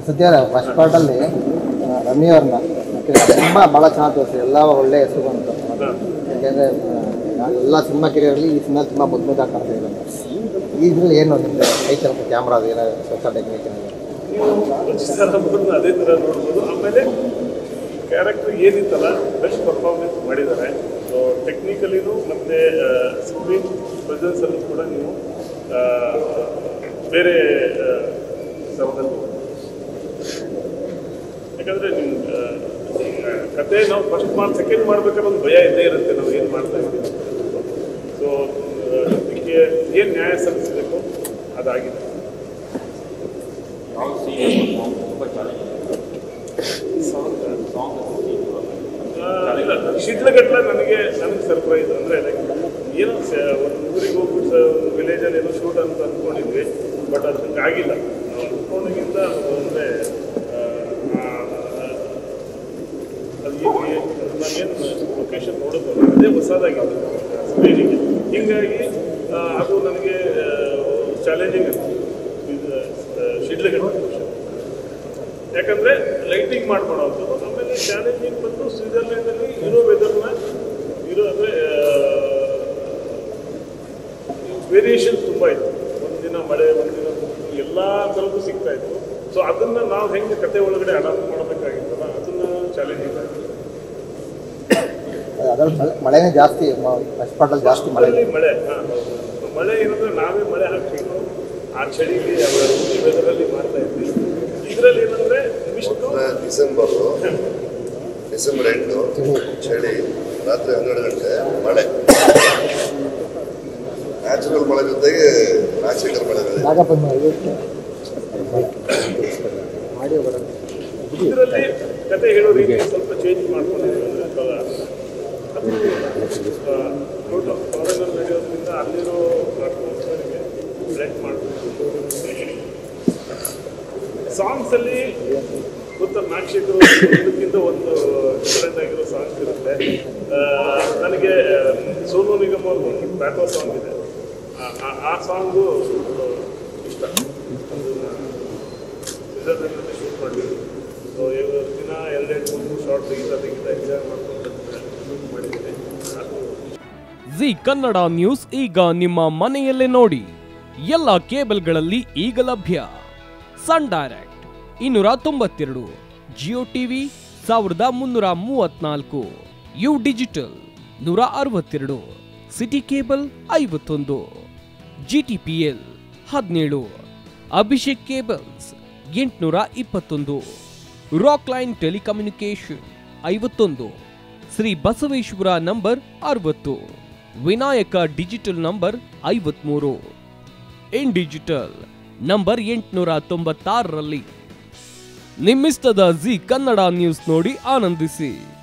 ಸದ್ಯ ಫಸ್ಟ್ ಪಾರ್ಟಲ್ಲಿ ರಮ್ಯ ಅವ್ರನ್ನ ತುಂಬ ಭಾಳ ಚೆನ್ನಾಗಿ ತೋರಿಸಿ ಎಲ್ಲ ಒಳ್ಳೆ ಹೆಸರು ಬಂತು. ಯಾಕೆಂದರೆ ಎಲ್ಲ ಸಿನಿಮಾ ಕಿರಿಯರಲ್ಲಿ ಈ ಸಿನಿಮಾ ತುಂಬ ಮುದ್ದಾಗಿ ಕಾಣ್ತಾ ಇದ್ದಾರೆ. ಇದ್ರಲ್ಲಿ ಏನು ನಿಮಗೆ ಐತೆ ಕ್ಯಾಮ್ರಾ ಅದು ಏನೋ ಹೊಸ ಟೆಕ್ನಿಕ್ ಅದೇ ಥರ ನೋಡ್ಬೋದು. ಆಮೇಲೆ ಕ್ಯಾರೆಕ್ಟರ್ ಏನಿತ್ತಲ್ಲ ಬೆಸ್ಟ್ ಪರ್ಫಾರ್ಮೆನ್ಸ್ ಮಾಡಿದ್ದಾರೆ. ಸೊ ಟೆಕ್ನಿಕಲಿನೂ ಮತ್ತು ಸ್ಕ್ರೀನ್ ಪ್ರೆಸೆನ್ಸಲ್ಲೂ ಕೂಡ ನೀವು ಬೇರೆ ಥರದಲ್ಲಿ ಯಾಕಂದರೆ ನಿಮ್ಮ ಕತೆ ನಾವು ಫಸ್ಟ್ ಸೆಕೆಂಡ್ ಮಾಡ್ಬೇಕಾದ್ರೆ ಒಂದು ಭಯ ಇದ್ದೇ ಇರುತ್ತೆ, ನಾವು ಏನು ಮಾಡ್ತಾ ಇದ್ದೀವಿ. ಸೊ ಇದಕ್ಕೆ ಏನು ನ್ಯಾಯ ಸಲ್ಲಿಸಬೇಕು ಅದಾಗಿದೆ. ಶೀಘ್ರಗಟ್ಟಲೆ ನನಗೆ ಸರ್ಪ್ರೈಸ್ ಅಂದರೆ ಲೈಕ್ ಏನೋ ಒಂದು ಊರಿಗೆ ಹೋಗ್ಬಿಟ್ಟು ಒಂದು ವಿಲೇಜಲ್ಲಿ ಏನೋ ಶೂಟ್ ಅಂತ ಅಂದ್ಕೊಂಡಿದ್ವಿ, ಬಟ್ ಅದು ಹಂಗೆ ಆಗಿಲ್ಲ. ನಾವು ಅಂದ್ಕೊಂಡಿಗಿಂತ ಅಂದರೆ ಅದು ನಾವೇನು ಲೊಕೇಶನ್ ನೋಡೋದು ಅದೇ ಹೊಸದಾಗಿತ್ತು ಸ್ಕ್ರೀನಿಗೆ. ಹೀಗಾಗಿ ಅದು ನನಗೆ ಚಾಲೆಂಜಿಂಗ್ ಅನಿಸ್ತು ಶಿಡ್ಲಘಟ್ಟ. ಯಾಕಂದರೆ ಲೈಟಿಂಗ್ ಮಾಡ್ಕೊಳೋದು. ಆಮೇಲೆ ಚಾಲೆಂಜಿಂಗ್ ಬಂದು ಸ್ವಿಟ್ಜರ್ಲ್ಯಾಂಡಲ್ಲಿ ಇರೋ ವೆದರ್ನ ಅಂದರೆ ವೇರಿಯೇಷನ್ ತುಂಬ ಇತ್ತು. ಒಂದಿನ ಮಳೆ, ಒಂದಿನ ಎಲ್ಲ ಥರದ್ದು ಸಿಗ್ತಾಯಿತ್ತು. ಸೊ ಅದನ್ನು ನಾವು ಹೆಂಗೆ ಕತೆ ಒಳಗಡೆ ಅಡಾಪ್ಟ್ ಮಾಡಬೇಕಾಗಿತ್ತಲ್ಲ, ಅದನ್ನು ಚಾಲೆಂಜಿಂಗ್ ಆಯಿತು. ಮಳೆನೇ ಜಾಸ್ತಿ ಫಸ್ಟ್ ಪಾರ್ಟಲ್ಲಿ ಜಾಸ್ತಿ ಮಳೆ ಮಳೆ ಏನಂದರೆ ನಾವೇ ಮಳೆ ಹಾಕ್ಬೇಕು. ಆ ಚಳಿಗೆ ವೆದರಲ್ಲಿ ಮಾಡ್ತಾ ಇದ್ವಿ. ಇದರಲ್ಲಿ ಏನಂದರೆ ಡಿಸೆಂಬರ್ ಎಂಟು ಚಳಿ, ರಾತ್ರಿ 12 ಗಂಟೆ ಮಳೆ, ನ್ಯಾಚುರಲ್ ಮಳೆ ಜೊತೆಗೆ ನ್ಯಾಚುರಲ್ ಮಳೆ. ಇದರಲ್ಲಿ ಕತೆ ಹೇಳೋ ರೀತಿ ಸ್ವಲ್ಪ ಚೇಂಜ್ ಮಾಡ್ಕೊಂಡಿದ್ದೀವಿ. ಅಂದರೆ ಅದು ಫಾರಿನಲ್ಲಿ ನಡೆಯೋದ್ರಿಂದ ಅಲ್ಲಿರೋ ಅಟ್ಮಾಸ್ಫಿಯರ್ಗೆ ಬ್ಲೆಂಡ್ ಮಾಡಬೇಕು. ಸಾಂಗ್ಸಲ್ಲಿ ಗೊತ್ತ ನಾಕ್ಷಕರು ಇದಕ್ಕಿಂತ ಒಂದು ಡಿಫ್ರೆಂಟ್ ಆಗಿರೋ ಸಾಂಗ್ಸ್ ಇರುತ್ತೆ. ನನಗೆ ಸೋನು ನಿಗಮ್ ಅವ್ರ ಒಂದು ಬ್ಯಾಟೋ ಸಾಂಗ್ ಇದೆ, ಆ ಸಾಂಗು ಇಷ್ಟ. ಸ್ವಿಟ್ಜರ್ಲ್ಯಾಂಡಲ್ಲಿ ಶೂಟ್ ಮಾಡಿದ್ವಿ. ಸೊ ದಿನ 2-3 ಶಾರ್ಟ್ ತೆಗಿತಾ ಎಂಜಾಯ್ ಮಾಡ್ಕೊಂಡು ಮಾಡಿದ್ದೀನಿ. ಜಿ ಕನ್ನಡ ನ್ಯೂಸ್ ಈಗ ನಿಮ್ಮ ಮನೆಯಲ್ಲೇ ನೋಡಿ. ಎಲ್ಲ ಕೇಬಲ್ಗಳಲ್ಲಿ ಈಗ ಲಭ್ಯ. Sun Direct 292, Jio TV 1334, U digital 162, city cable 51, GTPL 17, Abhishek cables 821, Rockline telecommunication 51, Shri Basaveshwara number 60, Vinayaka digital number 53, in digital number 896ರಲ್ಲಿ. ನಿಮ್ಮಿಸ್ತದ ಜಿ ಕನ್ನಡ ನ್ಯೂಸ್ ನೋಡಿ ಆನಂದಿಸಿ.